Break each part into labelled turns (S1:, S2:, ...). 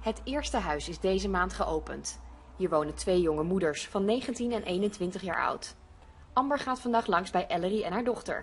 S1: Het eerste huis is deze maand geopend. Hier wonen 2 jonge moeders van 19 en 21 jaar oud. Amber gaat vandaag langs bij Ellery en haar dochter.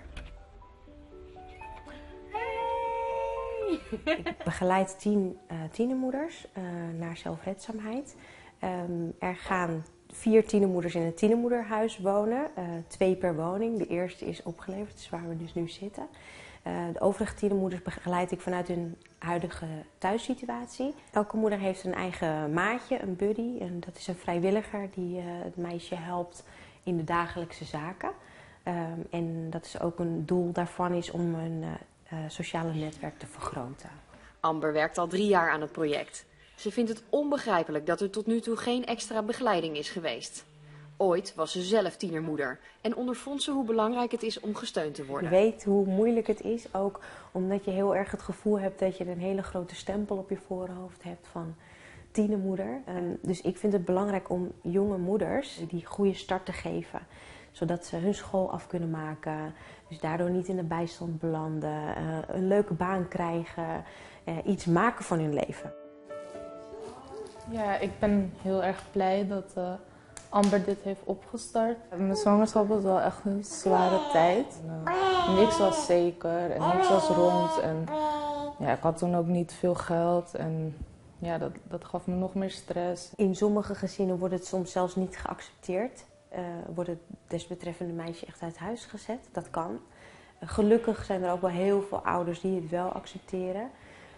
S2: Hey. Ik begeleid 10 tienermoeders naar zelfredzaamheid. Er gaan 4 tienermoeders in een tienermoederhuis wonen, 2 per woning. De eerste is opgeleverd, dat is waar we dus nu zitten. De overige tienermoeders begeleid ik vanuit hun huidige thuissituatie. Elke moeder heeft een eigen maatje, een buddy. En dat is een vrijwilliger die het meisje helpt in de dagelijkse zaken. En dat is ook een doel daarvan is om een sociale netwerk te vergroten.
S1: Amber werkt al 3 jaar aan het project. Ze vindt het onbegrijpelijk dat er tot nu toe geen extra begeleiding is geweest. Ooit was ze zelf tienermoeder en ondervond ze hoe belangrijk het is om gesteund te worden.
S2: Je weet hoe moeilijk het is, ook omdat je heel erg het gevoel hebt dat je een hele grote stempel op je voorhoofd hebt van tienermoeder. Dus ik vind het belangrijk om jonge moeders die goede start te geven, zodat ze hun school af kunnen maken, dus daardoor niet in de bijstand belanden, een leuke baan krijgen, iets maken van hun leven.
S3: Ja, ik ben heel erg blij dat Amber dit heeft opgestart. Mijn zwangerschap was wel echt een zware tijd. Niks was zeker en niks was rond. En ja, ik had toen ook niet veel geld en ja, dat gaf me nog meer stress.
S2: In sommige gezinnen wordt het soms zelfs niet geaccepteerd. Wordt het desbetreffende meisje echt uit huis gezet. Dat kan. Gelukkig zijn er ook wel heel veel ouders die het wel accepteren.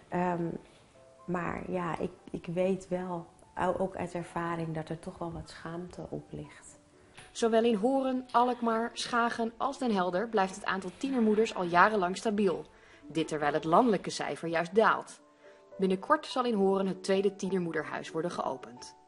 S2: Maar ja, ik weet wel, ook uit ervaring, dat er toch wel wat schaamte op ligt.
S1: Zowel in Horen, Alkmaar, Schagen als Den Helder blijft het aantal tienermoeders al jarenlang stabiel. Dit terwijl het landelijke cijfer juist daalt. Binnenkort zal in Horen het tweede tienermoederhuis worden geopend.